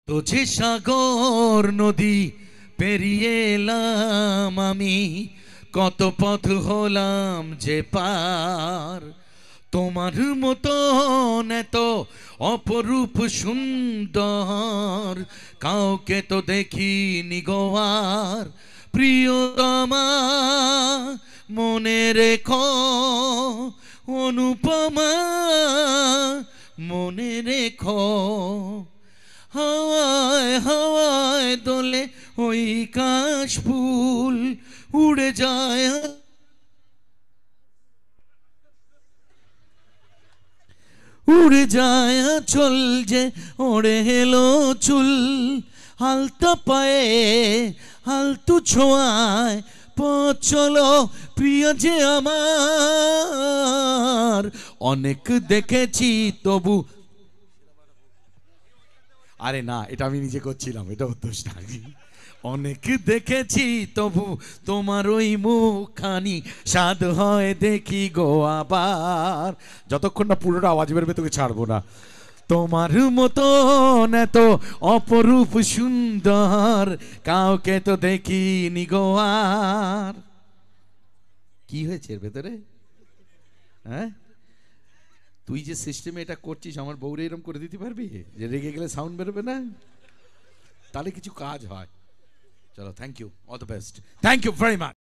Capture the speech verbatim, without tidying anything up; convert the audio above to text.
তোঝে সাগর নদী পেরিয়ে এলাম আমি, কত পথ হলাম যে পার। তোমার মতন এত অপরূপ সুন্দর কাউকে তো দেখিনি গো আর। প্রিয়তমা মনে রেখো, অনুপমা মনে রেখো। হাওয়ায় হাওয়ায় দোলে ওই কাশ ফুল উড়ে যায়, উড়ে যায় চল যে ওড়ে এলো চুল। হালতা পায়ে হালতু ছোঁয়ায় পথ চলো প্রিয় যে আমার। অনেক দেখেছি তবু, আরে না এটা আমি নিজে করছিলাম, এটা দোষ না। অনেক দেখেছি তবু তোমার ওই মুখখানি স্বাদ হয় দেখি গো আবার। যতক্ষণ না পুরোটা আওয়াজ বেরোবে তোকে ছাড়বো না। তোমার মতন এত অপরূপ সুন্দর কাউকে তো দেখিনি গো আর। কি হয়েছে এর ভেতরে? হ্যাঁ, তুই যে সিস্টেমে এটা করছিস আমার বউরে এরকম করে দিতে পারবি যে রেগে গেলে সাউন্ড বেরোবে না? তাহলে কিছু কাজ হয়। চলো, thank you, all the best, thank you very much.